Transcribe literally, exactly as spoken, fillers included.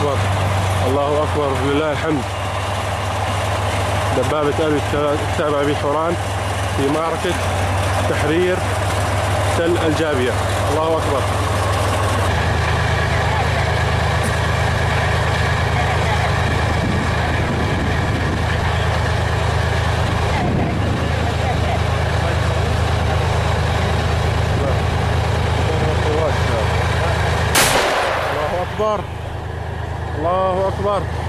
أكبر، الله أكبر، لله الحمد. دبابة أبي الكتاب أبي حوران في معركة تحرير تل الجابية. الله أكبر. الله أكبر، الله أكبر.